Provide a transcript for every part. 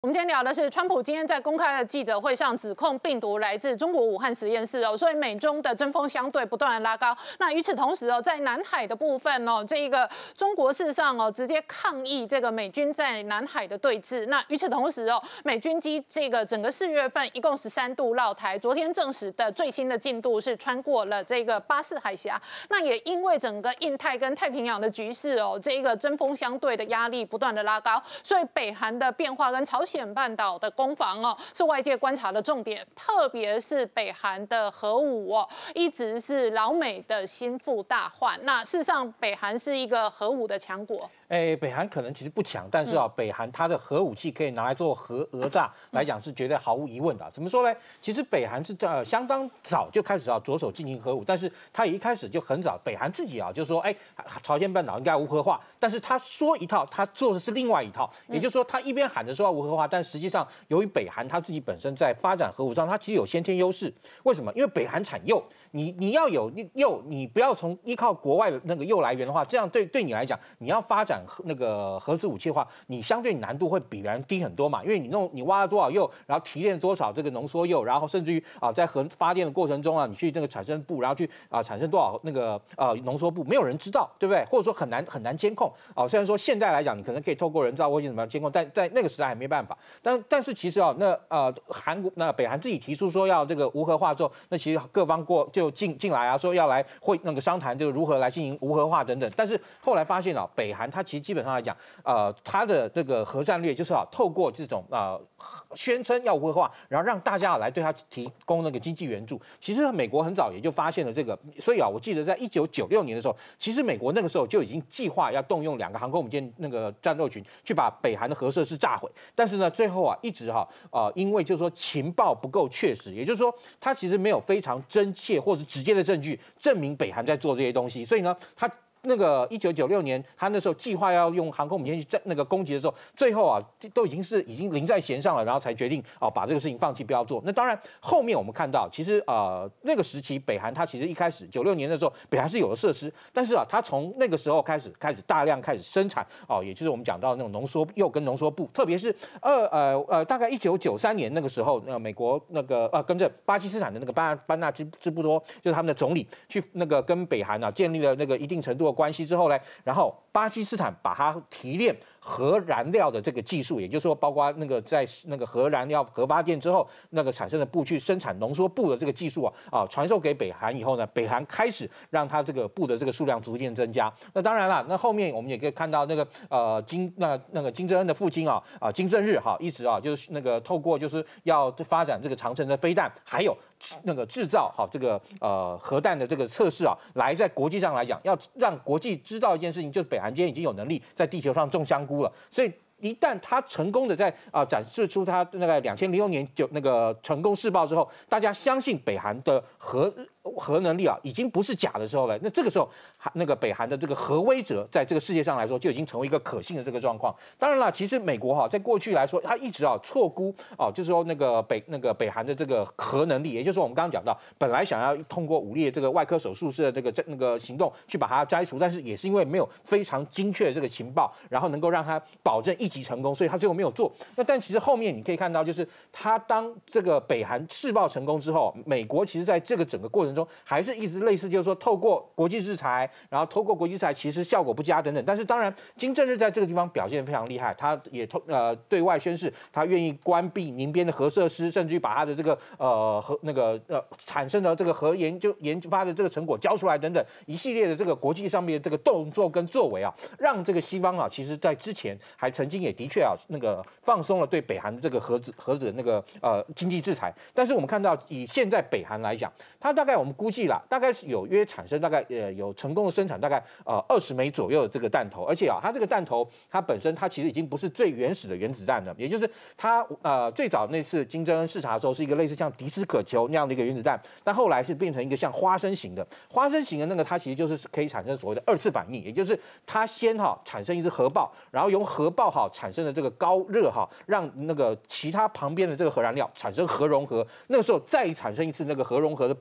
我们今天聊的是，川普今天在公开的记者会上指控病毒来自中国武汉实验室哦，所以美中的针锋相对不断的拉高。那与此同时哦，在南海的部分哦，这个中国事实上哦直接抗议这个美军在南海的对峙。那与此同时哦，美军机这个整个4月份一共13度绕台，昨天证实的最新的进度是穿过了这个巴士海峡。那也因为整个印太跟太平洋的局势哦，这个针锋相对的压力不断的拉高，所以北韩的变化跟朝鲜半岛的攻防哦，是外界观察的重点，特别是北韩的核武哦，一直是老美的心腹大患。那事实上，北韩是一个核武的强国。 北韩可能其实不强，但是北韩它的核武器可以拿来做核讹诈来讲是绝对毫无疑问的。怎么说呢？其实北韩是相当早就开始着手进行核武，但是他也一开始就很早，北韩自己就说，朝鲜半岛应该无核化，但是他说一套，他做的是另外一套，也就是说他一边喊着说要无核化，但实际上由于北韩他自己本身在发展核武上，它其实有先天优势。为什么？因为北韩产铀。你要有铀，你不要从依靠国外的那个铀来源的话，这样对你来讲，你要发展那个核子武器的话，你相对难度会比别人低很多嘛，因为你挖了多少铀，然后提炼多少这个浓缩铀，然后甚至于在核发电的过程中你去那个产生布，然后去产生多少那个浓缩布，没有人知道，对不对？或者说很难监控虽然说现在来讲，你可能可以透过人造卫星怎么样监控，但在那个时代还没办法。但是其实北韩自己提出说要这个无核化之后，那其实各方就进来说要来会那个商谈这个如何来进行无核化等等，但是后来发现北韩它其实基本上来讲，它的这个核战略就是透过这种宣称要无核化，然后让大家来对它提供那个经济援助。其实美国很早也就发现了这个，所以我记得在1996年的时候，其实美国那个时候就已经计划要动用2个航空母舰那个战斗群去把北韩的核设施炸毁，但是呢，最后一直因为就是说情报不够确实，也就是说它其实没有非常真切或者直接的证据证明北韩在做这些东西，所以呢，他那个1996年，他那时候计划要用航空母舰去那个攻击的时候，最后都已经临在弦上了，然后才决定把这个事情放弃不要做。那当然后面我们看到，其实那个时期北韩它其实一开始96年的时候，北韩是有了设施，但是它从那个时候开始大量开始生产也就是我们讲到那种浓缩铀跟浓缩布，特别是大概1993年那个时候，美国那个跟着巴基斯坦的那个班纳支布多就是他们的总理去那个跟北韩建立了那个一定程度的关系之后呢，然后巴基斯坦把它提炼核燃料的这个技术，也就是说，包括那个在那个核燃料核发电之后，那个产生的布去生产浓缩布的这个技术传授给北韩以后呢，北韩开始让它这个布的这个数量逐渐增加。那当然了，那后面我们也可以看到那个金正恩的父亲金正日一直就是那个透过就是要发展这个长程的飞弹，还有那个制造这个核弹的这个测试来在国际上来讲，要让国际知道一件事情，就是北韩今天已经有能力在地球上种香菇了，所以一旦他成功的在展示出他那个2006年那个成功试爆之后，大家相信北韩的核能力已经不是假的时候了，那这个时候那个北韩的这个核威慑在这个世界上来说就已经成为一个可信的这个状况。当然了，其实美国在过去来说，他一直错估就是说那个北韩的这个核能力，也就是说我们刚刚讲到，本来想要通过武力的这个外科手术式的那个行动去把它摘除，但是也是因为没有非常精确的这个情报，然后能够让他保证一击成功，所以他最后没有做。那但其实后面你可以看到，就是他当这个北韩试爆成功之后，美国其实在这个整个过程中还是一直类似，就是说透过国际制裁，然后透过国际制裁其实效果不佳等等。但是当然，金正日在这个地方表现非常厉害，他也对外宣示他愿意关闭民边的核设施，甚至于把他的这个产生的这个核研发的这个成果交出来等等，一系列的这个国际上面的这个动作跟作为让这个西方其实在之前还曾经也的确那个放松了对北韩的这个核子的那个经济制裁。但是我们看到以现在北韩来讲，它大概我们估计大概是有约产生大概有成功的生产大概20枚左右的这个弹头，而且它这个弹头它本身它其实已经不是最原始的原子弹了，也就是它最早那次金正恩视察的时候是一个类似像迪斯可球那样的一个原子弹，但后来是变成一个像花生型的那个，它其实就是可以产生所谓的2次反应，也就是它先产生一只核爆，然后用核爆产生的这个高热让那个其他旁边的这个核燃料产生核融合，那个时候再产生一次那个核融合的爆发，就是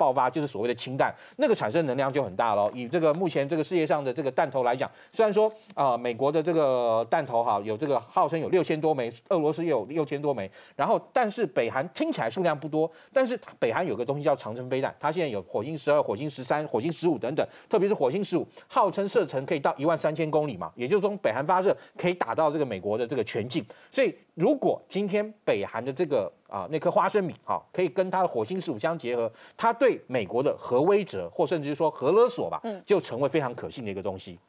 所谓的氢弹，那个产生能量就很大喽。以这个目前这个世界上的这个弹头来讲，虽然说美国的这个弹头有这个号称有6000多枚，俄罗斯也有6000多枚，然后但是北韩听起来数量不多，但是北韩有个东西叫长程飞弹，它现在有火星12、火星13、火星15等等，特别是火星15，号称射程可以到13000公里嘛，也就是说北韩发射可以打到这个美国的这个全境。所以如果今天北韩的这个那颗花生米可以跟它的火星15相结合，它对美国的核威慑或甚至说核勒索吧，就成为非常可信的一个东西。